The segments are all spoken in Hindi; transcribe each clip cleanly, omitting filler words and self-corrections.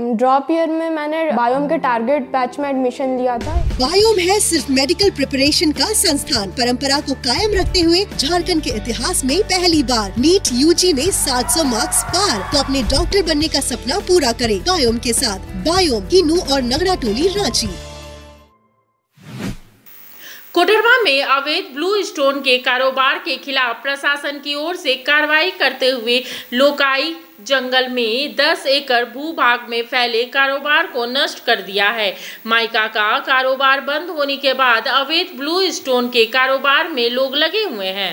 ड्रॉप ईयर में मैंने बायोम के टारगेट बैच में एडमिशन लिया था। बायोम है सिर्फ मेडिकल प्रिपरेशन का संस्थान। परंपरा को कायम रखते हुए झारखंड के इतिहास में पहली बार नीट यूजी में 700 मार्क्स पार। तो अपने डॉक्टर बनने का सपना पूरा करें बायोम के साथ। बायोम किन्नू और नगड़ा टोली, रांची। कोडरमा में अवैध ब्लू स्टोन के कारोबार के खिलाफ प्रशासन की ओर से कार्रवाई करते हुए लोकाई जंगल में 10 एकड़ भूभाग में फैले कारोबार को नष्ट कर दिया है। माइका का कारोबार बंद होने के बाद अवैध ब्लू स्टोन के कारोबार में लोग लगे हुए हैं।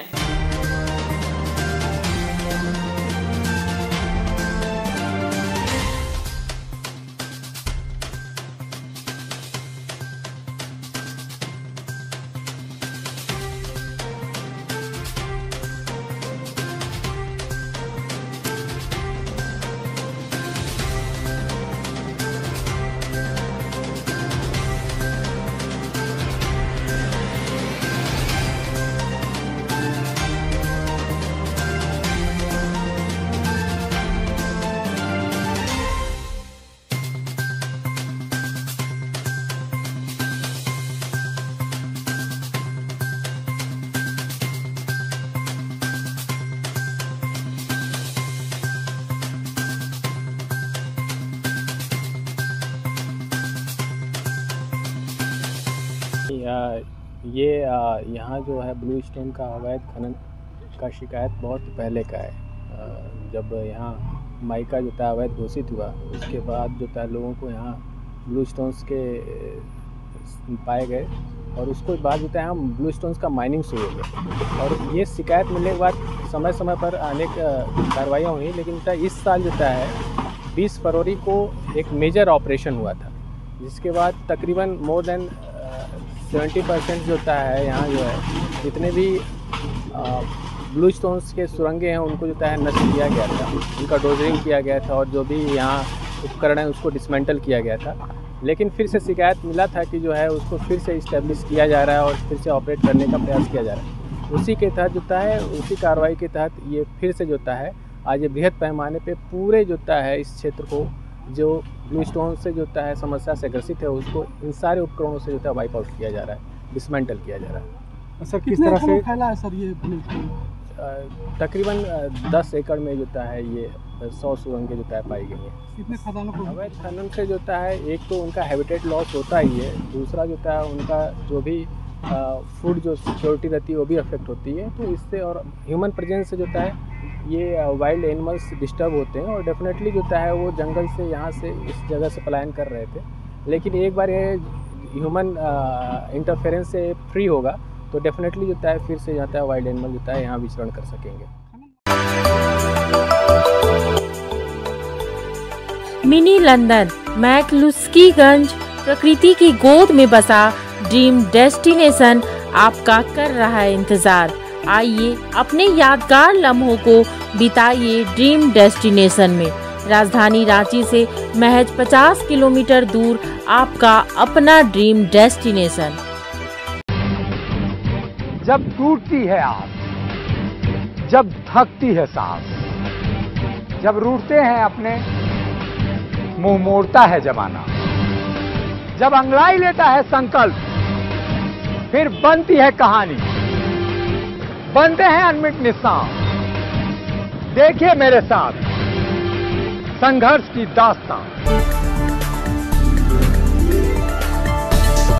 यहाँ जो है ब्लू स्टोन का अवैध खनन का शिकायत बहुत पहले का है। जब यहाँ माइका जो था अवैध घोषित हुआ, उसके बाद जो था लोगों को यहाँ ब्लू स्टोन्स के पाए गए और उसको बाद जो था यहाँ ब्लू स्टोन्स का माइनिंग शुरू हो गया। और ये शिकायत मिलने के बाद समय समय पर अनेक कार्रवाइयाँ हुई, लेकिन इस साल जो है 20 फरवरी को एक मेजर ऑपरेशन हुआ था, जिसके बाद तकरीबन मोर देन 70% जो होता है यहाँ जो है जितने भी ब्लू स्टोन्स के सुरंगें हैं उनको जो है नष्ट किया गया था, उनका डोजरिंग किया गया था और जो भी यहाँ उपकरण है उसको डिसमेंटल किया गया था। लेकिन फिर से शिकायत मिला था कि जो है उसको फिर से इस्टेब्लिश किया जा रहा है और फिर से ऑपरेट करने का प्रयास किया जा रहा है। उसी के तहत जो है उसी कार्रवाई के तहत ये फिर से जो है आज ये बृहद पैमाने पर पूरे जो है इस क्षेत्र को जो ब्लू स्टोन से जो है समस्या से ग्रसित है उसको इन सारे उपकरणों से जो है वाइप आउट किया जा रहा है, डिसमेंटल किया जा रहा है। सर किस तरह से फैला है सर ये? तकरीबन 10 एकड़ में जो है ये 100 सुरंगें जो है पाई गई हैं। कितने खदानों को अवैध खनन से जो है एक तो उनका हैबिटेट लॉस होता ही है, दूसरा जो है उनका जो भी फूड जो सिक्योरिटी रहती है वो भी अफेक्ट होती है। तो इससे और ह्यूमन प्रेजेंस से जो है ये वाइल्ड एनिमल्स डिस्टर्ब होते हैं और डेफिनेटली जो है वो जंगल से यहाँ से इस जगह से पलायन कर रहे थे। लेकिन एक बार ये ह्यूमन इंटरफेरेंस से फ्री होगा तो डेफिनेटली जो है फिर से जाता है वाइल्ड एनिमल जो है यहाँ विचरण कर सकेंगे। मिनी लंदन मैक्लुस्कीगंज प्रकृति की गोद में बसा ड्रीम डेस्टिनेशन आपका कर रहा है इंतजार। आइए अपने यादगार लम्हों को बिताइए ड्रीम डेस्टिनेशन में। राजधानी रांची से महज 50 किलोमीटर दूर आपका अपना ड्रीम डेस्टिनेशन। जब टूटती है आस, जब थकती है सांस, जब रूठते हैं अपने, मुंह मोड़ता है जमाना, जब अंगड़ाई लेता है संकल्प, फिर बनती है कहानी, बनते हैं अनमिट निशान। देखिए मेरे साथ संघर्ष की दास्तान।